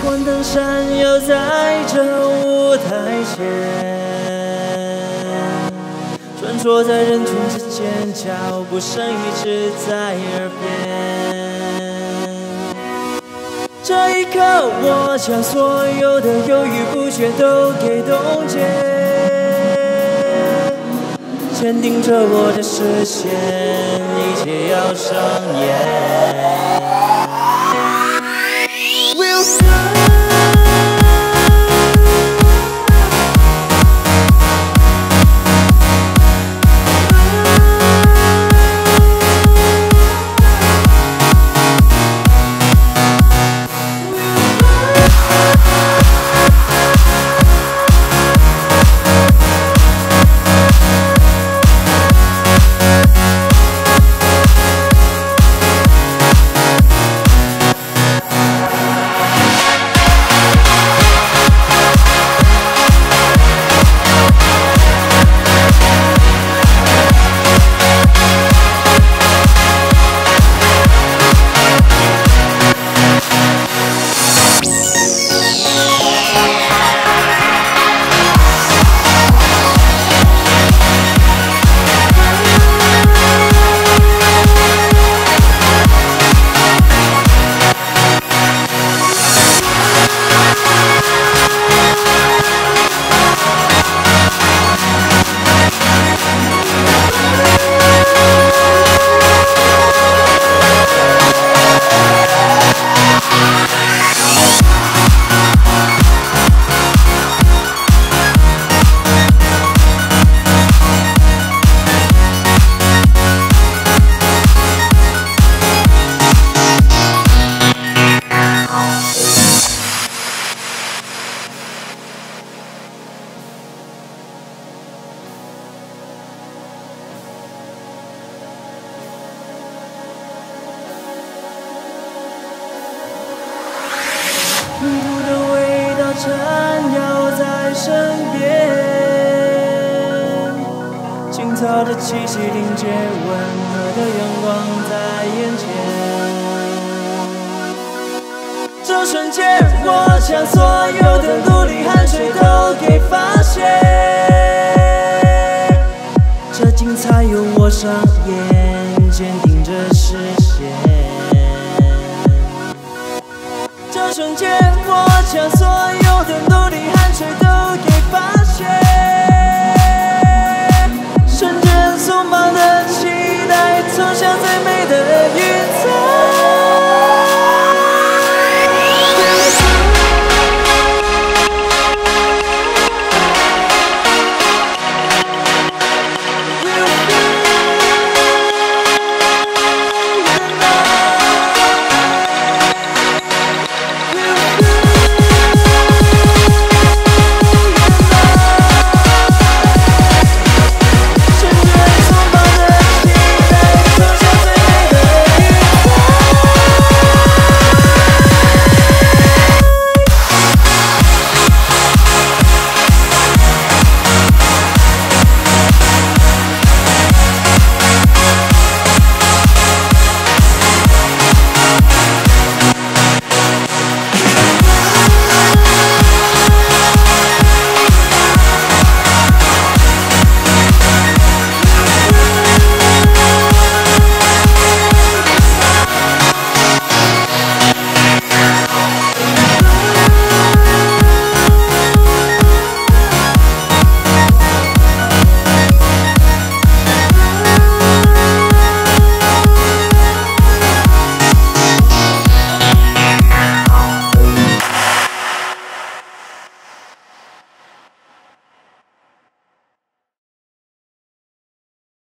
幻灯闪耀在这舞台前，穿梭在人群之间，脚步声一直在耳边。这一刻，我将所有的犹豫不决都给冻结，坚定着我的视线，一切要上演。痛苦的味道缠绕在身边，青草的气息凝结，温和的阳光在眼前。这瞬间，我将所有的努力汗水都给发泄，这精彩由我上演，坚定着视线。这瞬间。